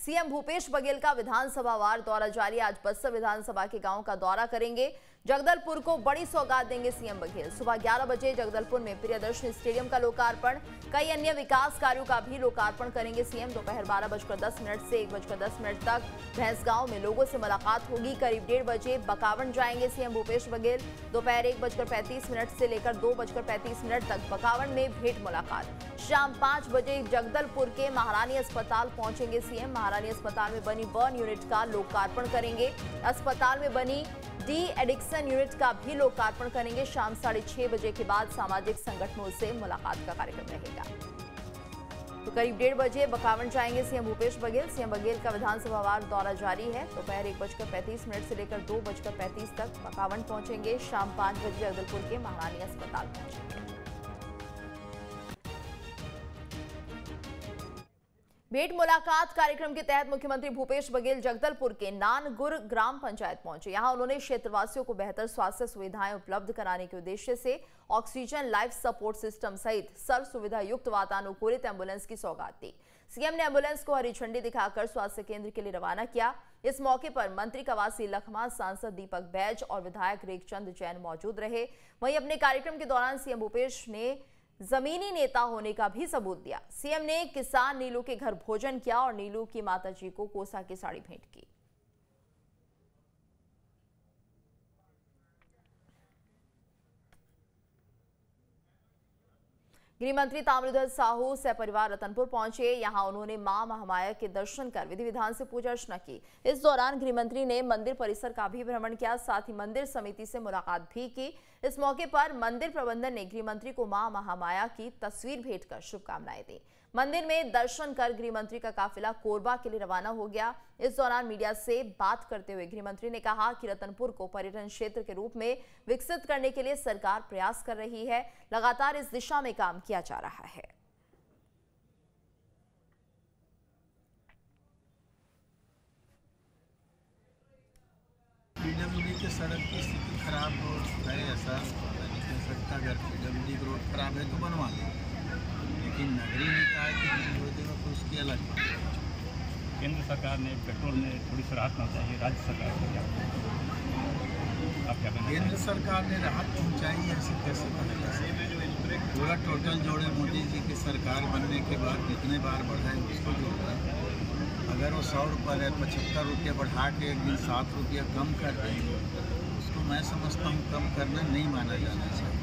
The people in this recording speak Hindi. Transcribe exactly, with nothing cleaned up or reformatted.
सीएम भूपेश बघेल का विधानसभा वार दौरा जारी। आज बस्तर विधानसभा के गांव का दौरा करेंगे। जगदलपुर को बड़ी सौगात देंगे सीएम बघेल। सुबह ग्यारह बजे जगदलपुर में प्रियदर्शनी स्टेडियम का लोकार्पण, कई अन्य विकास कार्यों का भी लोकार्पण करेंगे सीएम। दोपहर बारह बजकर दस मिनट से एक बजकर दस मिनट तक भैंसगांव में लोगों से मुलाकात होगी। करीब डेढ़ बजे बकावंड जाएंगे सीएम भूपेश बघेल। दोपहर एक बजकर पैंतीस मिनट से लेकर दो बजकर पैंतीस मिनट तक बकावंड में भेंट मुलाकात। शाम पांच बजे जगदलपुर के महारानी अस्पताल पहुंचेंगे सीएम। महारानी अस्पताल में बनी बर्न यूनिट का लोकार्पण करेंगे। अस्पताल में बनी डी एडिक्शन यूनिट का भी लोकार्पण करेंगे। शाम साढ़े छह बजे के बाद सामाजिक संगठनों से मुलाकात का कार्यक्रम रहेगा। तो करीब डेढ़ बजे बकावंड जाएंगे सीएम भूपेश बघेल। सीएम बघेल का विधानसभा वार दौरा जारी है। दोपहर एक बजकर पैंतीस मिनट से लेकर दो बजकर पैंतीस तक बकावंड पहुंचेंगे। शाम पांच बजे जगदलपुर के महारानी अस्पताल पहुंचेंगे। भेंट मुलाकात कार्यक्रम के तहत मुख्यमंत्री भूपेश बघेल जगदलपुर के नानगुर ग्राम पंचायत पहुंचे। यहां उन्होंने क्षेत्रवासियों को बेहतर स्वास्थ्य सुविधाएं उपलब्ध कराने के उद्देश्य से ऑक्सीजन लाइफ सपोर्ट सिस्टम सहित सर्व सुविधा युक्त वातानुकूलित एम्बुलेंस की सौगात दी। सीएम ने एम्बुलेंस को हरी झंडी दिखाकर स्वास्थ्य केंद्र के लिए रवाना किया। इस मौके पर मंत्री कवासी लखमा, सांसद दीपक बैज और विधायक रेखचंद जैन मौजूद रहे। वहीं अपने कार्यक्रम के दौरान सीएम भूपेश ने जमीनी नेता होने का भी सबूत दिया। सीएम ने किसान नीलू के घर भोजन किया और नीलू की माताजी को कोसा की साड़ी भेंट की। गृह मंत्री ताम्रध्वज साहू सपरिवार रतनपुर पहुंचे। यहां उन्होंने मां महामाया के दर्शन कर विधि विधान से पूजा अर्चना की। इस दौरान गृह मंत्री ने मंदिर परिसर का भी भ्रमण किया, साथ ही मंदिर समिति से मुलाकात भी की। इस मौके पर मंदिर प्रबंधन ने गृह मंत्री को मां महामाया की तस्वीर भेंट कर शुभकामनाएं दी। मंदिर में दर्शन कर गृह मंत्री का काफिला कोरबा के लिए रवाना हो गया। इस दौरान मीडिया से बात करते हुए गृह मंत्री ने कहा कि रतनपुर को पर्यटन क्षेत्र के रूप में विकसित करने के लिए सरकार प्रयास कर रही है। लगातार इस दिशा में काम किया जा रहा है। पीडब्ल्यूडी के सड़क की स्थिति खराब है, ऐसा नहीं कह सकता। अगर पीडब्ल्यूडी रोड खराब है तो बनवा दें, लेकिन नगरीय निकाय की हो देगा तो उसकी अलग बात है। केंद्र सरकार ने पेट्रोल में थोड़ी सी राहत होना चाहिए, राज्य सरकार को क्या आप क्या कहना? केंद्र सरकार ने राहत पहुंचाई, ऐसे कैसे बनेगा? पूरा टोटल जोड़े मोदी जी की सरकार बनने के बाद जितने बार बढ़ाए उसको जोड़ा। अगर वो सौ रुपये है पचहत्तर रुपये बढ़ा के एक दिन सात रुपये कम कर देंगे, उसको मैं समझता हूँ कम करना नहीं माना जाना चाहिए।